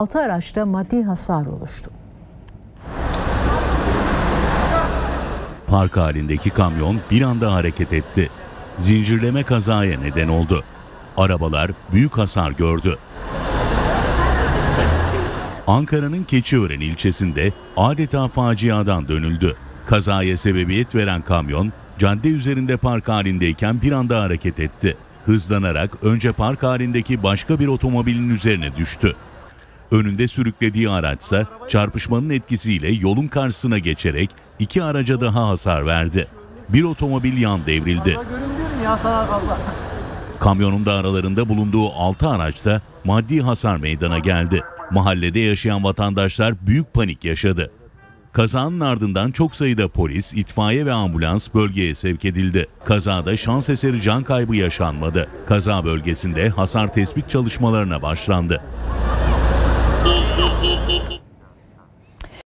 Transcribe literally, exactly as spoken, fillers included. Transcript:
altı araçta maddi hasar oluştu. Park halindeki kamyon bir anda hareket etti. Zincirleme kazaya neden oldu. Arabalar büyük hasar gördü. Ankara'nın Keçiören ilçesinde adeta faciadan dönüldü. Kazaya sebebiyet veren kamyon, cadde üzerinde park halindeyken bir anda hareket etti. Hızlanarak önce park halindeki başka bir otomobilin üzerine düştü. Önünde sürüklediği araçsa çarpışmanın etkisiyle yolun karşısına geçerek iki araca daha hasar verdi. Bir otomobil yan devrildi. Kamyonun da aralarında bulunduğu altı araçta maddi hasar meydana geldi. Mahallede yaşayan vatandaşlar büyük panik yaşadı. Kazanın ardından çok sayıda polis, itfaiye ve ambulans bölgeye sevk edildi. Kazada şans eseri can kaybı yaşanmadı. Kaza bölgesinde hasar tespit çalışmalarına başlandı.